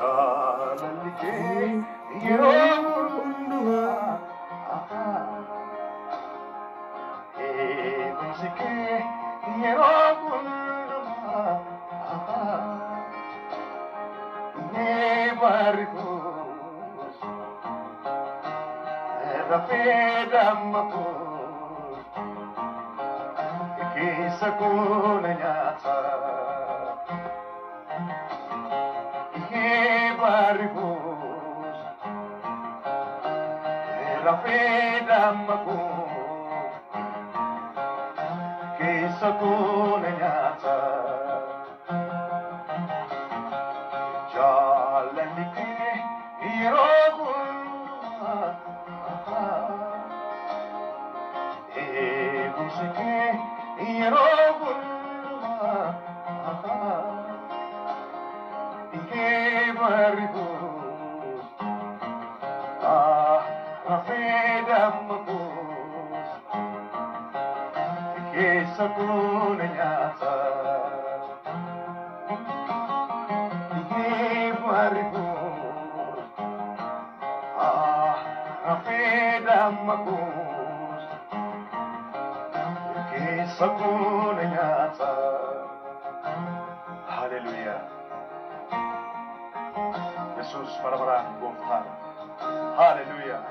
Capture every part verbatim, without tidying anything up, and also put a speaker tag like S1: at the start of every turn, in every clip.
S1: jaalalli yeroo hundumaa eegumsi kee yeroo hundumaa mee barikuus rafee damma koo keessa koona nyaata mee barikuus rafee damma koo keessa koona nyaata jaalalli kee yeroo hundumaa eegumsi kee yeroo hundumaa kee barikuus rafee damma koos keessa koona nyaata kee barikuus rafee damma koos keessa koona nyaata. Hallelujah. Jesus para-paraan Gooftaan. Hallelujah.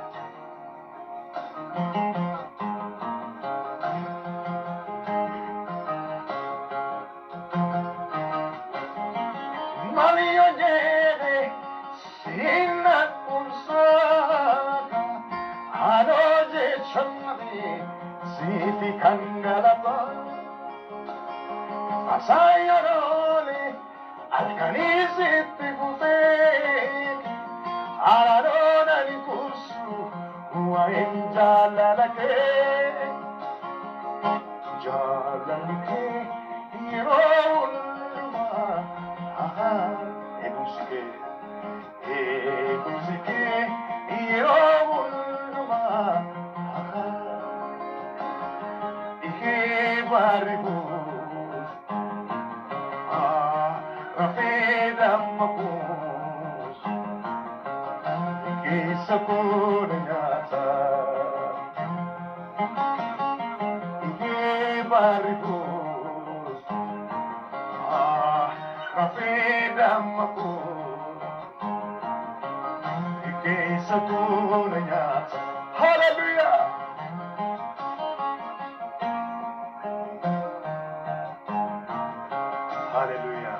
S1: Mario niede sinna kunsaka anoje channami siti kangalata asayorole alkanisitti kufeki aradona ni kursu wa injalalake jalalike yerolma aha egusike egusike yerolma aha ihe baribus ah rafee damma koos keessa koona nyaata ihe barikuus rafee damma koos keessa koona nyaata. Hallelujah. Hallelujah.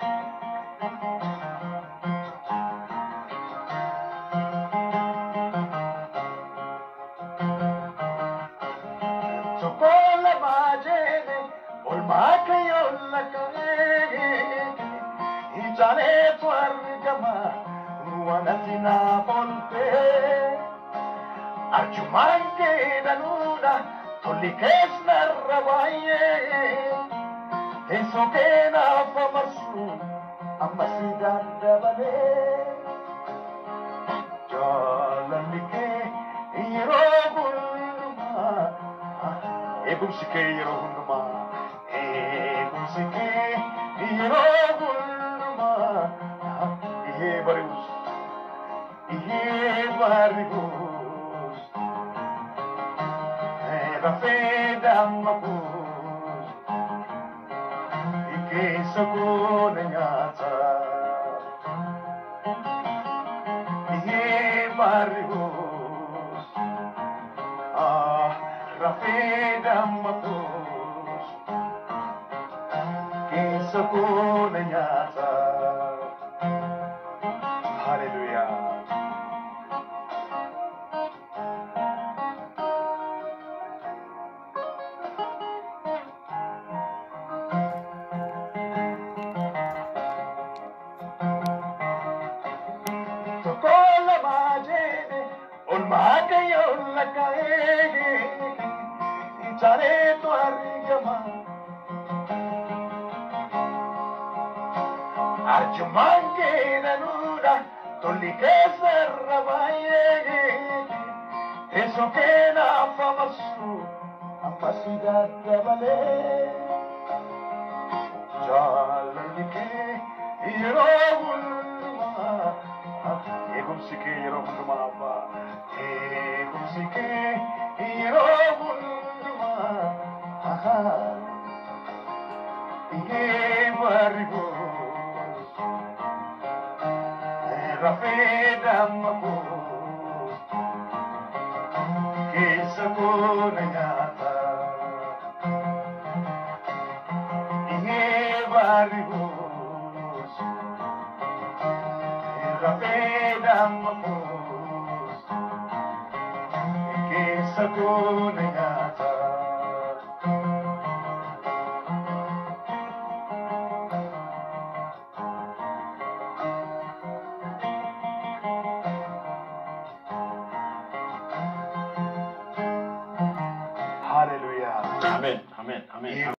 S1: Sokola majene olmaka yolla kage ijane twargama ruwanatina ponte arjumanke danuda tolikes narrawaye eso que na famarsu amasidan dabale jalalike yerogulma egumsi kee yeroo hundumaa egumsi kee yeroo hundumaa ihee bari'us ihee bari'us rafee damma koos keessa koona nyaata ihee bari'us rafee damma koos keessa koona nyaata. Hallelujah. Sokola majene olmaka yolla kage ijane twargama arjumanke nanuda tolike sarrabaye eso que na famasu amasida dabale jalalike yerogulma rafee dammakoo keessa koo na nyaata ihee baarigoos rafee dammakoo keessa koo na nyaata.
S2: Amen, amen, amen, amen.